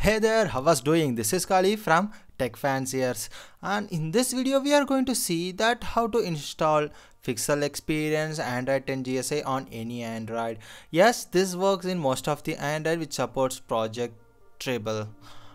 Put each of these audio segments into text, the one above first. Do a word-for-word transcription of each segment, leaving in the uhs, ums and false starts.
Hey there, how was doing? This is Kali from Tech Fanciers, and in this video we are going to see that how to install Pixel Experience Android ten G S I on any Android. Yes, this works in most of the Android which supports Project Treble.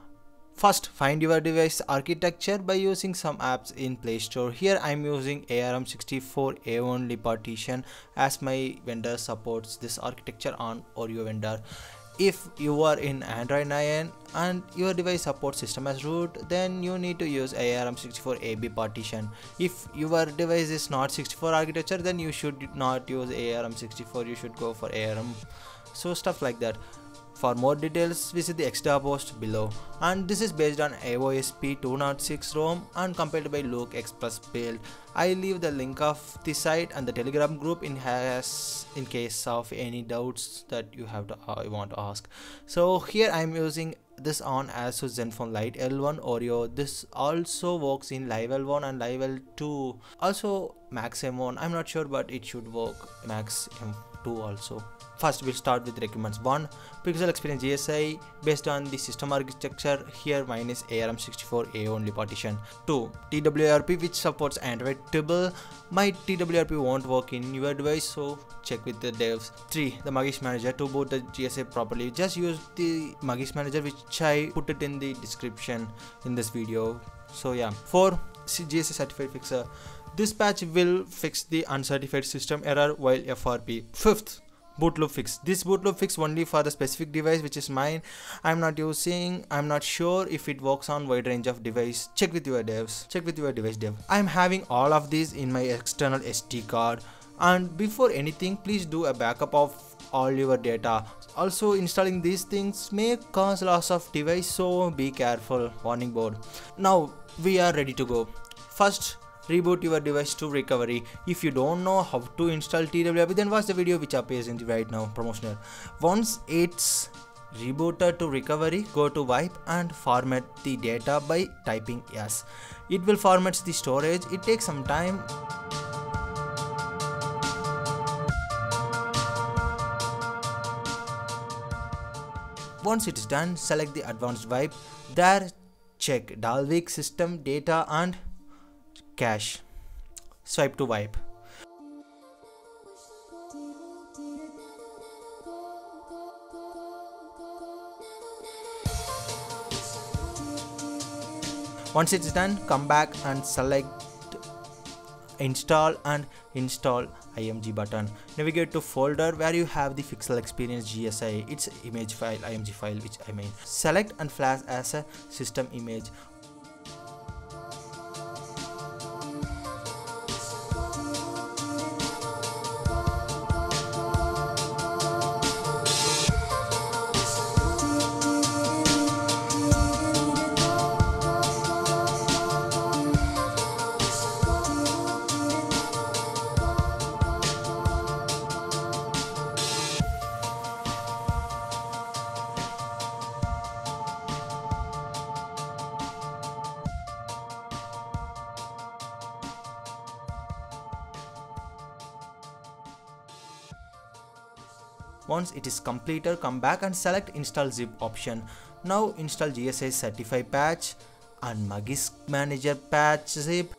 First, find your device architecture by using some apps in Play Store. Here I am using A R M sixty-four A only partition as my vendor supports this architecture on Oreo vendor. If you are in Android nine and your device supports system as root, then you need to use A R M sixty-four A B partition. If your device is not sixty-four architecture, then you should not use A R M sixty-four, you should go for A R M. So stuff like that. For more details, visit the extra post below. And this is based on A O S P two oh six ROM and compiled by Luke Express build. I leave the link of the site and the Telegram group in has in case of any doubts that you have to uh, want to ask. So here I am using this on Asus Zenfone Lite L one Oreo. This also works in Live L one and Live L two. Also Max M one. I'm not sure, but it should work Max M two also. First, we'll start with requirements. One, Pixel Experience G S I based on the system architecture. Here mine is A R M sixty-four A only partition. Two, T W R P which supports Android Treble. My T W R P won't work in your device, so check with the devs. Three, the Magisk Manager to boot the G S I properly. Just use the Magisk Manager which I put it in the description in this video. So yeah. Four, G S I Certified Fixer. This patch will fix the uncertified system error while F R P. Fifth, boot loop fix. This boot loop fix only for the specific device which is mine. I'm not using, I'm not sure if it works on wide range of device. Check with your devs. Check with your device dev. I'm having all of these in my external S D card. And before anything, please do a backup of all your data. Also, installing these things may cause loss of device, so be careful. Warning board. Now we are ready to go. First, reboot your device to recovery. If you don't know how to install T W R P, then watch the video which appears in the right now promotional. Once it's rebooted to recovery, go to wipe and format the data by typing yes. It will format the storage. It takes some time. Once it is done, select the advanced wipe. There check Dalvik system data and cache. Swipe to wipe. Once it's done, come back and select install and install I M G button. Navigate to folder where you have the Pixel Experience G S I, its image file, I M G file which I mean. Select and flash as a system image. Once it is completed, come back and select install zip option. Now install G S I Certify patch and Magisk Manager patch zip.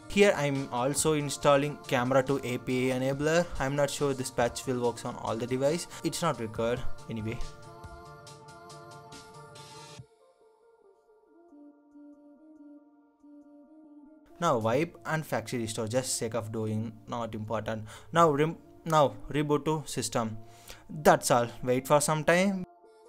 Here I'm also installing camera to A P I enabler. I'm not sure this patch will work on all the device. It's not required anyway. Now wipe and factory restore, just sake of doing, not important. Now re now reboot to system. That's all. Wait for some time.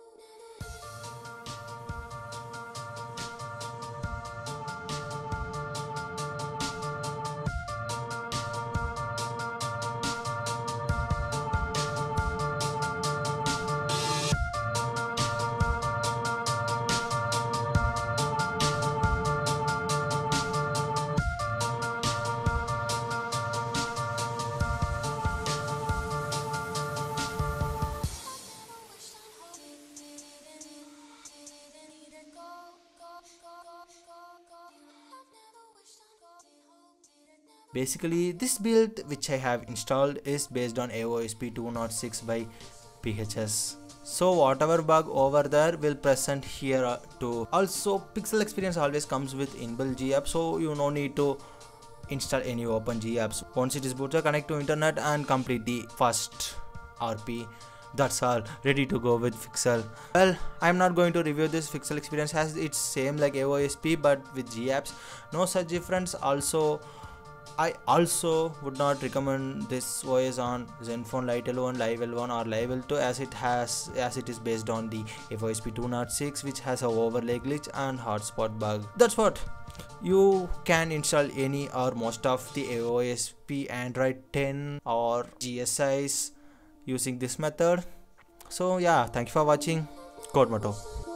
Basically, this build which I have installed is based on A O S P two oh six by P H S. So whatever bug over there will present here too. Also, Pixel experience always comes with inbuilt G app, so you no need to install any open G apps. Once it is booted, connect to internet and complete the first R P. That's all, ready to go with Pixel. Well, I'm not going to review this. Pixel experience as it's same like A O S P but with G apps. No such difference. Also, I also would not recommend this O S on Zenfone Lite L one, Live L one or Live L two as it has as it is based on the A O S P two oh six which has a overlay glitch and hotspot bug. That's what. You can install any or most of the A O S P Android ten or G S Is using this method. So yeah, thank you for watching. Code motto.